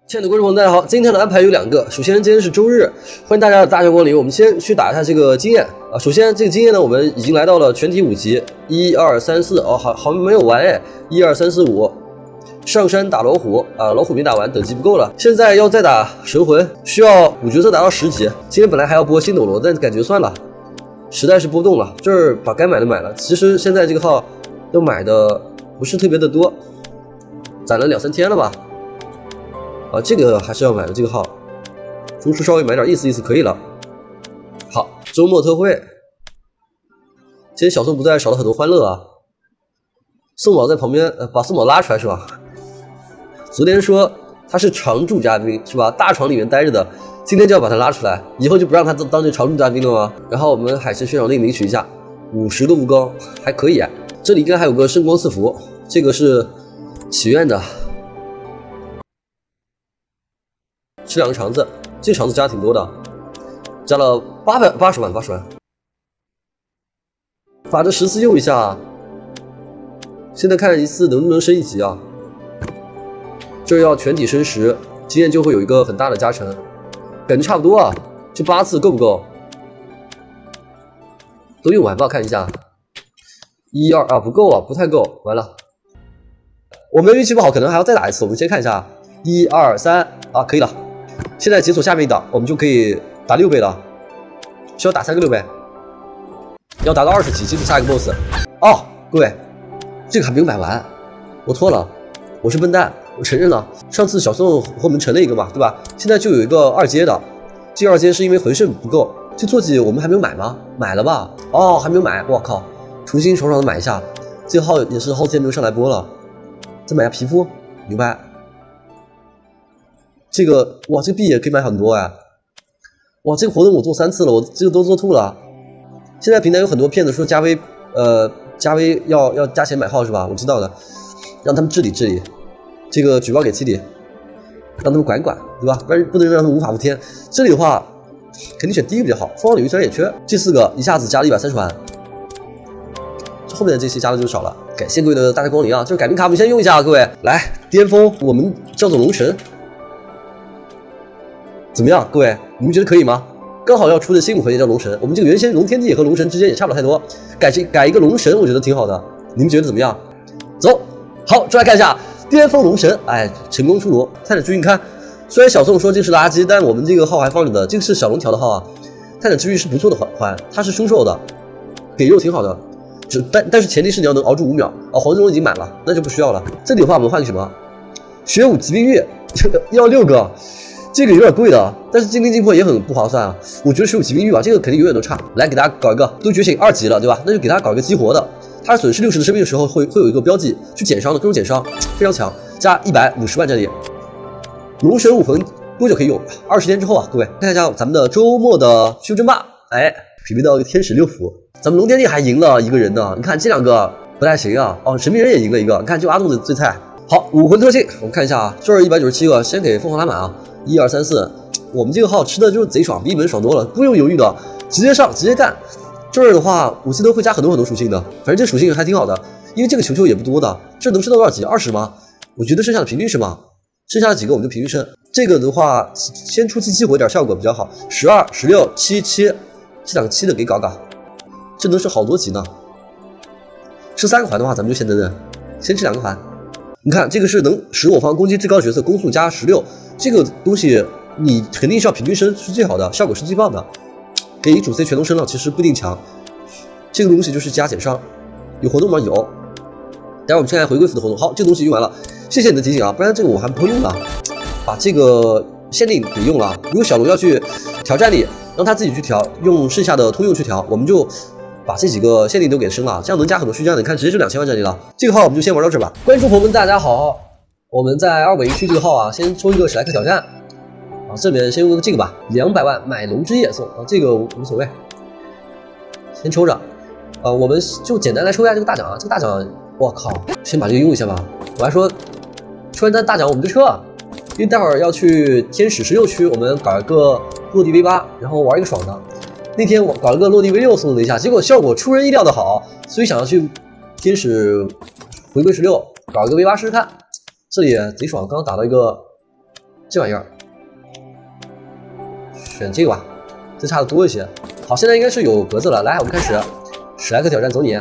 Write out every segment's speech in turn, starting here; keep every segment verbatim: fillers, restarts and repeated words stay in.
亲爱的观众朋友，大家好！今天的安排有两个。首先，今天是周日，欢迎大家的大驾光临。我们先去打一下这个经验啊。首先，这个经验呢，我们已经来到了全体五级，一二三四哦，好好像没有完哎，一二三四五，上山打老虎啊，老虎没打完，等级不够了。现在要再打神魂，需要五角色达到十级。今天本来还要播新斗罗，但感觉算了，实在是播不动了。这儿把该买的买了。其实现在这个号要买的不是特别的多，攒了两三天了吧。 啊，这个还是要买的这个号，中枢稍微买点意思意思可以了。好，周末特惠，今天小宋不在，少了很多欢乐啊。宋宝在旁边，呃，把宋宝拉出来是吧？昨天说他是常驻嘉宾是吧？大床里面待着的，今天就要把他拉出来，以后就不让他当当这常驻嘉宾了吗？然后我们海神宣传令领取一下，五十个蜈蚣还可以啊。这里应该还有个圣光赐福，这个是祈愿的。 吃两个肠子，这个肠子加挺多的，加了八百八十万，八十万。把这十次用一下，现在看一次能不能升一级啊？这要全体升十，经验就会有一个很大的加成，感觉差不多啊。这八次够不够？都用完吧，看一下。一二啊，不够啊，不太够，完了。我们运气不好，可能还要再打一次。我们先看一下，一二三啊，可以了。 现在解锁下面一档，我们就可以打六倍了。需要打三个六倍，要达到二十级解锁下一个 boss。哦，各位，这个还没有买完，我错了，我是笨蛋，我承认了。上次小宋和我们成了一个嘛，对吧？现在就有一个二阶的，这个二阶是因为魂圣不够。这坐骑我们还没有买吗？买了吧？哦，还没有买，我靠，重新爽爽的买一下。这个号也是好几天没有上来播了，再买下皮肤，明白？ 这个哇，这个币也可以买很多哎！哇，这个活动我做三次了，我这个都做吐了。现在平台有很多骗子说加微，呃，加微要要加钱买号是吧？我知道的，让他们治理治理，这个举报给七里，让他们管一管，对吧？不然不能让他们无法无天。这里的话，肯定选第一个比较好。凤凰领域虽然也缺，这四个一下子加了一百三十万，这后面的这些加的就少了。感谢各位的大驾光临啊！这个改名卡我们先用一下啊，各位来巅峰，我们叫做龙神。 怎么样，各位，你们觉得可以吗？刚好要出的新武魂也叫龙神，我们这个原先龙天地和龙神之间也差不了太多，改这改一个龙神，我觉得挺好的。你们觉得怎么样？走，好，出来看一下巅峰龙神，哎，成功出炉。探长之玉，你看，虽然小宋说这是垃圾，但我们这个号还放着的，这个是小龙条的号啊。探长之玉是不错的环环，它是凶兽的，给肉挺好的，只但但是前提是你要能熬住五秒啊。黄金龙已经满了，那就不需要了。这里的话，我们换个什么？玄武疾病玉，要六个。 这个有点贵的，但是精灵精魄也很不划算啊。我觉得水有疾病玉吧，这个肯定永远都差。来给大家搞一个，都觉醒二级了，对吧？那就给大家搞一个激活的，它损失六十的生命的时候会会有一个标记，去减伤的，各种减伤非常强，加一百五十万这里。龙神武魂多久可以用？二十天之后啊，各位看一下咱们的周末的修真霸，哎，匹配到一个天使六福，咱们龙天地还赢了一个人呢。你看这两个不太行啊。哦，神秘人也赢了一个，你看就阿栋的最菜。好，武魂特性我们看一下啊，这儿一百九十七个，先给凤凰拉满啊。 一二三四，我们这个号吃的就是贼爽，比一本爽多了，不用犹豫的，直接上，直接干。这儿的话，我记得会加很多很多属性的，反正这属性还挺好的，因为这个球球也不多的。这能升到多少级？二十吗？我觉得剩下的平均是吗？剩下的几个我们就平均升。这个的话，先初期激活一点效果比较好。十二、十六、七、七，这两个七的给搞搞，这能升好多级呢。吃三个环的话，咱们就先等等，先吃两个环。 你看，这个是能使我方攻击最高的角色攻速加十六，这个东西你肯定是要平均升是最好的，效果是最棒的。给主 C 全都升了，其实不一定强。这个东西就是加减伤，有活动吗？有。待会儿我们先来回归服的活动。好，这个东西用完了，谢谢你的提醒啊，不然这个我还不会用的。把这个限定给用了。如果小龙要去挑战力，让他自己去调，用剩下的通用去调，我们就。 把这几个限定都给升了，这样能加很多虚战的。你看，直接就两千万战力了。这个号我们就先玩到这吧。观众朋友们，大家好，我们在二尾一区这个号啊，先抽一个史莱克挑战啊，这边先用这个吧，两百万买龙之夜送啊，这个无所谓，先抽着啊，我们就简单来抽一下这个大奖啊，这个大奖，我靠，先把这个用一下吧。我还说，抽完单大奖我们就撤，因为待会儿要去天使十六区，我们搞一个落地 V 八，然后玩一个爽的。 那天我搞了个落地 V 六送了一下，结果效果出人意料的好，所以想要去天使回归十六搞一个 V 八试试看。这里贼爽，刚刚打到一个这玩意儿，选这个吧，这差的多一些。好，现在应该是有格子了，来，我们开始史莱克挑战，走你。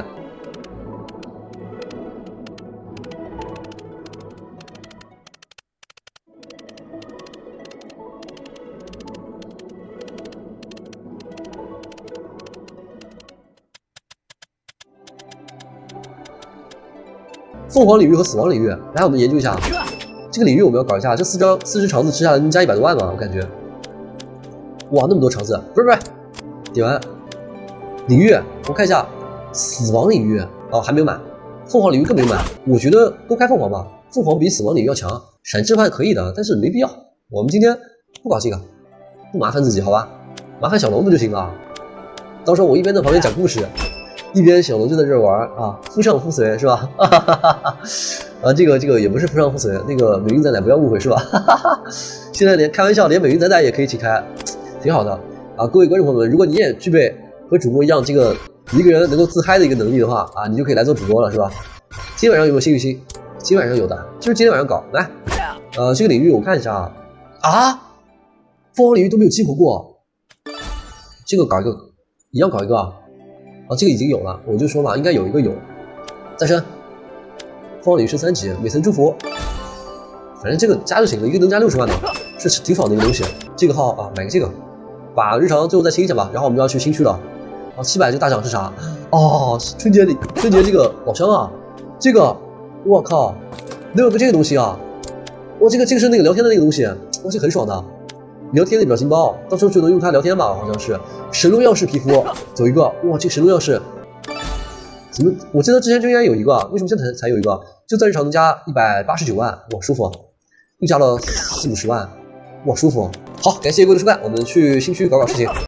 凤凰领域和死亡领域，来，我们研究一下这个领域，我们要搞一下。这四张四只肠子吃下来能加一百多万吗？我感觉，哇，那么多肠子，不是不是，点完领域，我看一下死亡领域，哦，还没有满，凤凰领域更没有满。我觉得多开凤凰吧，凤凰比死亡领域要强。闪之判可以的，但是没必要。我们今天不搞这个，不麻烦自己，好吧？麻烦小龙不就行了？到时候我一边在旁边讲故事。一边小龙就在这玩啊，夫唱妇随是吧？啊，这个这个也不是夫唱妇随，那个美云仔仔不要误会是吧？现在连开玩笑，连美云仔仔也可以一起开，挺好的啊！各位观众朋友们，如果你也具备和主播一样这个一个人能够自嗨的一个能力的话啊，你就可以来做主播了是吧？今天晚上有没有幸运星？今天晚上有的，就是今天晚上搞来。呃，这个领域我看一下啊，啊，凤凰领域都没有激活过，这个搞一个，一样搞一个啊。啊，这个已经有了，我就说嘛，应该有一个有。再生，凤凰领域升三级，每层祝福，反正这个加就行了，一个能加六十万的，是挺爽的一个东西。这个号啊，买个这个，把日常最后再清一下吧。然后我们就要去新区了。啊，七百这个大奖是啥？哦，春节里春节这个宝箱啊，这个，我靠，能有个这个东西啊！哇，这个这个是那个聊天的那个东西，哇，这个很爽的。聊天的表情包，到时候就能用它聊天吧，好像是神龙钥匙皮肤，走一个，哇，这个神龙钥匙，怎么？我记得之前就应该有一个，为什么现在才才有一个？就在日常能加一百八十九万，哇，舒服，又加了四五十万，哇，舒服。好，感谢各位的收看，我们去新区搞搞事情。